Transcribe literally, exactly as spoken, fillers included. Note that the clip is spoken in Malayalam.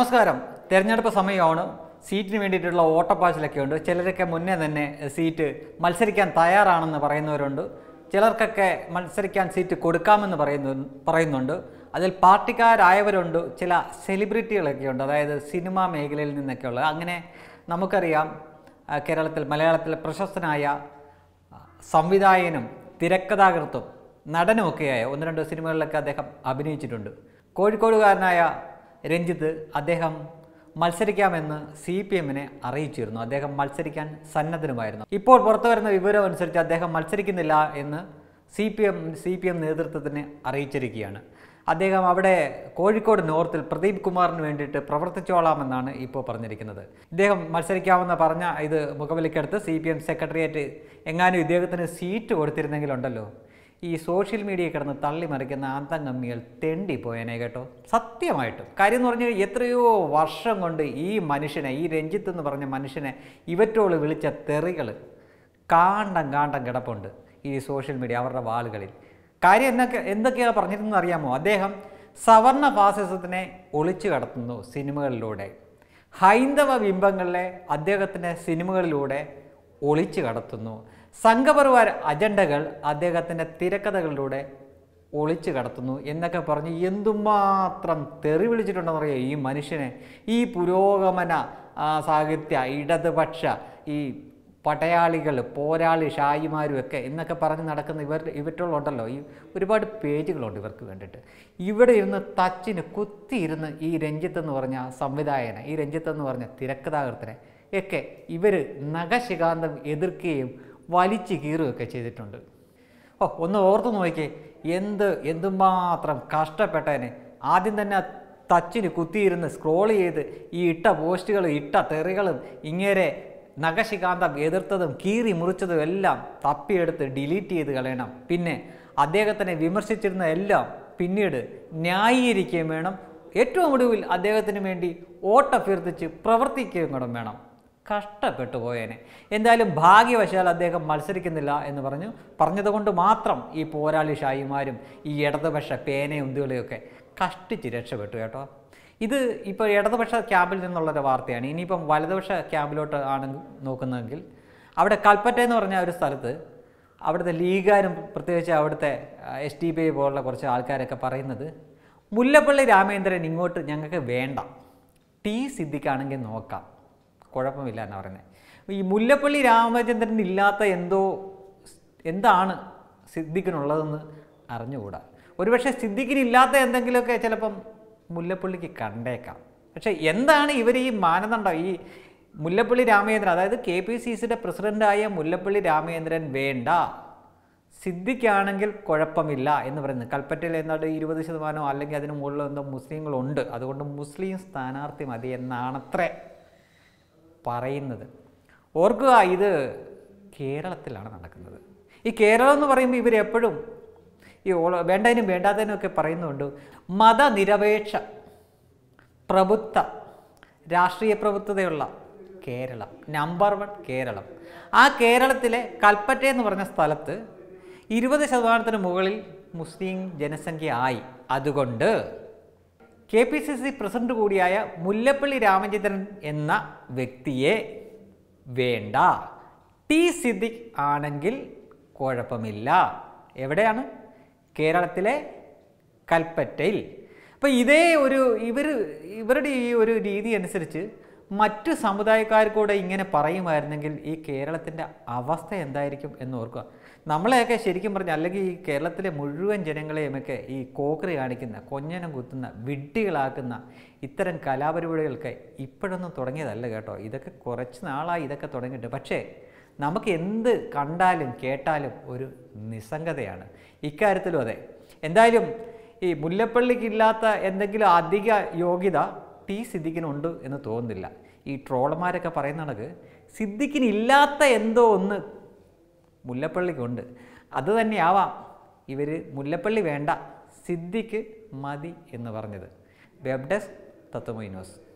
നമസ്കാരം. തെരഞ്ഞെടുപ്പ് സമയമാണ്. സീറ്റിന് വേണ്ടിയിട്ടുള്ള ഓട്ടപ്പാച്ചിലൊക്കെ ഉണ്ട്. ചിലരൊക്കെ മുന്നേ തന്നെ സീറ്റ് മത്സരിക്കാൻ തയ്യാറാണെന്ന് പറയുന്നവരുണ്ട്. ചിലർക്കൊക്കെ മത്സരിക്കാൻ സീറ്റ് കൊടുക്കാമെന്ന് പറയുന്നു പറയുന്നുണ്ട് അതിൽ പാർട്ടിക്കാരായവരുണ്ട്. ചില സെലിബ്രിറ്റികളൊക്കെ ഉണ്ട്, അതായത് സിനിമാ മേഖലയിൽ നിന്നൊക്കെ ഉള്ളത്. അങ്ങനെ നമുക്കറിയാം, കേരളത്തിൽ മലയാളത്തിലെ പ്രശസ്തനായ സംവിധായകനും തിരക്കഥാകൃത്തും നടനുമൊക്കെയായ ഒന്ന് രണ്ട് സിനിമകളിലൊക്കെ അദ്ദേഹം അഭിനയിച്ചിട്ടുണ്ട്. കോഴിക്കോടുകാരനായ രഞ്ജിത്ത് അദ്ദേഹം മത്സരിക്കാമെന്ന് സി പി എമ്മിനെ അറിയിച്ചിരുന്നു. അദ്ദേഹം മത്സരിക്കാൻ സന്നദ്ധനുമായിരുന്നു. ഇപ്പോൾ പുറത്തു വരുന്ന വിവരം അനുസരിച്ച് അദ്ദേഹം മത്സരിക്കുന്നില്ല എന്ന് C P M C P M നേതൃത്വത്തിന് അറിയിച്ചിരിക്കുകയാണ്. അദ്ദേഹം അവിടെ കോഴിക്കോട് നോർത്തിൽ പ്രദീപ് കുമാറിന് വേണ്ടിയിട്ട് പ്രവർത്തിച്ചോളാമെന്നാണ് ഇപ്പോൾ പറഞ്ഞിരിക്കുന്നത്. ഇദ്ദേഹം മത്സരിക്കാമെന്ന് പറഞ്ഞ ഇത് മുഖവിലക്കെടുത്ത് സി പി എം സെക്രട്ടേറിയറ്റ് എങ്ങാനും ഇദ്ദേഹത്തിന് സീറ്റ് കൊടുത്തിരുന്നെങ്കിലുണ്ടല്ലോ, ഈ സോഷ്യൽ മീഡിയയിൽ കിടന്ന് തള്ളിമറിക്കുന്ന അന്തംഗമ്മികൾ തെണ്ടിപ്പോയനെ കേട്ടോ. സത്യമായിട്ടും കാര്യം എന്ന് പറഞ്ഞാൽ എത്രയോ വർഷം കൊണ്ട് ഈ മനുഷ്യനെ, ഈ രഞ്ജിത്ത് എന്ന് പറഞ്ഞ മനുഷ്യനെ ഇവറ്റോള് വിളിച്ച തെറികൾ കാണ്ടം കാണ്ടം കിടപ്പുണ്ട് ഈ സോഷ്യൽ മീഡിയ അവരുടെ വാളുകളിൽ. കാര്യം എന്നൊക്കെ എന്തൊക്കെയാണ് പറഞ്ഞിരുന്നെന്ന് അറിയാമോ? അദ്ദേഹം സവർണ ഫാസിസത്തിനെ ഒളിച്ചു കടത്തുന്നു സിനിമകളിലൂടെ. ഹൈന്ദവ ബിംബങ്ങളിലെ അദ്ദേഹത്തിൻ്റെ സിനിമകളിലൂടെ ഒളിച്ചു കടത്തുന്നു. സംഘപരിവാര അജണ്ടകൾ അദ്ദേഹത്തിൻ്റെ തിരക്കഥകളിലൂടെ ഒളിച്ചു കടത്തുന്നു എന്നൊക്കെ പറഞ്ഞ് എന്തുമാത്രം തെറി വിളിച്ചിട്ടുണ്ടെന്ന് അറിയാം ഈ മനുഷ്യനെ. ഈ പുരോഗമന സാഹിത്യ ഇടതുപക്ഷ ഈ പടയാളികൾ, പോരാളി ഷായിമാരും ഒക്കെ എന്നൊക്കെ പറഞ്ഞ് നടക്കുന്ന ഇവർ ഇവറ്റുകളുണ്ടല്ലോ, ഈ ഒരുപാട് പേജുകളുണ്ട് ഇവർക്ക് വേണ്ടിയിട്ട്. ഇവിടെ ഇരുന്ന് തച്ചിന് കുത്തിയിരുന്ന് ഈ രഞ്ജിത്ത് എന്ന് പറഞ്ഞ സംവിധായകനെ, ഈ രഞ്ജിത്ത് എന്ന് പറഞ്ഞ തിരക്കഥാകൃത്തിനെ ഒക്കെ ഇവർ നഖശികാന്തം എതിർക്കുകയും വലിച്ചു കീറുകയൊക്കെ ചെയ്തിട്ടുണ്ട്. ഓ, ഒന്ന് ഓർത്തു നോക്കിയേ, എന്ത് എന്തുമാത്രം കഷ്ടപ്പെട്ടതിനെ. ആദ്യം തന്നെ തച്ചിന് കുത്തിയിരുന്ന് സ്ക്രോൾ ചെയ്ത് ഈ ഇട്ട പോസ്റ്റുകളും ഇട്ട തെറികളും ഇങ്ങനെ നഖശികാന്തം എതിർത്തതും കീറി മുറിച്ചതും എല്ലാം തപ്പിയെടുത്ത് ഡിലീറ്റ് ചെയ്ത് കളയണം. പിന്നെ അദ്ദേഹത്തിനെ വിമർശിച്ചിരുന്ന എല്ലാം പിന്നീട് ന്യായീകരിക്കുകയും വേണം. ഏറ്റവും ഒടുവിൽ അദ്ദേഹത്തിന് വേണ്ടി വോട്ടഭ്യർത്ഥിച്ച് പ്രവർത്തിക്കുകയും കൂടെ വേണം. കഷ്ടപ്പെട്ടു പോയേനെ. എന്തായാലും ഭാഗ്യവശാൽ അദ്ദേഹം മത്സരിക്കുന്നില്ല എന്ന് പറഞ്ഞു പറഞ്ഞതുകൊണ്ട് മാത്രം ഈ പോരാളി ഷായിമാരും ഈ ഇടതുപക്ഷ പേനയും ഉന്തുകളെയൊക്കെ കഷ്ടിച്ച് രക്ഷപ്പെട്ടു കേട്ടോ. ഇത് ഇപ്പോൾ ഇടതുപക്ഷ ക്യാമ്പിൽ നിന്നുള്ളൊരു വാർത്തയാണ്. ഇനിയിപ്പം വലതുപക്ഷ ക്യാമ്പിലോട്ട് ആണ് നോക്കുന്നതെങ്കിൽ അവിടെ കൽപ്പറ്റ എന്ന് പറഞ്ഞ ഒരു സ്ഥലത്ത് അവിടുത്തെ ലീഗുകാരും പ്രത്യേകിച്ച് അവിടുത്തെ എസ് ടി പി ഐ പോലുള്ള കുറച്ച് ആൾക്കാരൊക്കെ പറയുന്നത്, മുല്ലപ്പള്ളി രാമചന്ദ്രൻ ഇങ്ങോട്ട് ഞങ്ങൾക്ക് വേണ്ട, ടി സിദ്ദിഖാണെങ്കിൽ നോക്കാം, കുഴപ്പമില്ല എന്നാണ് പറയുന്നത്. ഈ മുല്ലപ്പള്ളി രാമചന്ദ്രൻ ഇല്ലാത്ത എന്തോ എന്താണ് സിദ്ദിഖിനുള്ളതെന്ന് അറിഞ്ഞുകൂടാ. ഒരുപക്ഷെ സിദ്ദിഖിനില്ലാത്ത എന്തെങ്കിലുമൊക്കെ ചിലപ്പം മുല്ലപ്പള്ളിക്ക് കണ്ടേക്കാം. പക്ഷേ എന്താണ് ഇവർ ഈ മാനദണ്ഡം? ഈ മുല്ലപ്പള്ളി രാമചന്ദ്രൻ, അതായത് കെ പി സി സിയുടെ പ്രസിഡൻ്റായ മുല്ലപ്പള്ളി രാമചന്ദ്രൻ വേണ്ട, സിദ്ദിഖാണെങ്കിൽ കുഴപ്പമില്ല എന്ന് പറയുന്നത്. കൽപ്പറ്റയിൽ എന്നാണ്ട് ഇരുപത് ശതമാനമോ അല്ലെങ്കിൽ അതിന് മുകളിലോ എന്തോ മുസ്ലിങ്ങളുണ്ട്, അതുകൊണ്ട് മുസ്ലിം സ്ഥാനാർത്ഥി മതി എന്നാണത്രേ പറയുന്നത്. ഓർക്കുക, ഇത് കേരളത്തിലാണ് നടക്കുന്നത്. ഈ കേരളം എന്ന് പറയുമ്പോൾ ഇവർ എപ്പോഴും ഈ വേണ്ടതിനും വേണ്ടാത്തതിനും ഒക്കെ പറയുന്നുണ്ട്. മതനിരപേക്ഷ പ്രബുദ്ധ രാഷ്ട്രീയ പ്രബുദ്ധതയുള്ള കേരളം, നമ്പർ വൺ കേരളം. ആ കേരളത്തിലെ കൽപ്പറ്റ എന്ന് പറഞ്ഞ സ്ഥലത്ത് ഇരുപത് ശതമാനത്തിന് മുകളിൽ മുസ്ലിം ജനസംഖ്യ ആയി. അതുകൊണ്ട് K P C C president കൂടിയായ മുല്ലപ്പള്ളി രാമചന്ദ്രൻ എന്ന വ്യക്തിയെ വേണ്ട, ടി സിദ്ദിഖ് ആണെങ്കിൽ കുഴപ്പമില്ല. എവിടെയാണ്? കേരളത്തിലെ കൽപ്പറ്റയിൽ. അപ്പോൾ ഇതേ ഒരു ഇവർ ഇവരുടെ ഈ ഒരു രീതി അനുസരിച്ച് മറ്റു സമുദായക്കാർക്കൂടെ ഇങ്ങനെ പറയുമായിരുന്നെങ്കിൽ ഈ കേരളത്തിൻ്റെ അവസ്ഥ എന്തായിരിക്കും എന്ന് ഓർക്കുക. നമ്മളെയൊക്കെ ശരിക്കും പറഞ്ഞാൽ, അല്ലെങ്കിൽ ഈ കേരളത്തിലെ മുഴുവൻ ജനങ്ങളെയുമൊക്കെ ഈ കോക്കറി കാണിക്കുന്ന, കൊഞ്ഞനം കുത്തുന്ന, വിഡ്ഢികളാക്കുന്ന ഇത്തരം കലാപരിപാടികൾക്ക് ഇപ്പോഴൊന്നും തുടങ്ങിയതല്ല കേട്ടോ. ഇതൊക്കെ കുറച്ച് നാളായി ഇതൊക്കെ തുടങ്ങിയിട്ട്. പക്ഷേ നമുക്ക് എന്ത് കണ്ടാലും കേട്ടാലും ഒരു നിസ്സംഗതയാണ്. ഇക്കാര്യത്തിലും അതെ. എന്തായാലും ഈ മുല്ലപ്പള്ളിക്കില്ലാത്ത എന്തെങ്കിലും അധിക യോഗ്യത ടി സിദ്ദിഖിനുണ്ട് എന്ന് തോന്നുന്നില്ല. ഈ ട്രോളന്മാരൊക്കെ പറയുന്ന കണക്ക് സിദ്ദിഖിനില്ലാത്ത എന്തോ ഒന്ന് മുല്ലപ്പള്ളിക്കുണ്ട്. അത് തന്നെയാവാം ഇവർ മുല്ലപ്പള്ളി വേണ്ട, സിദ്ദിഖ് മതി എന്ന് പറഞ്ഞത്. Web desk Tatwamayi news.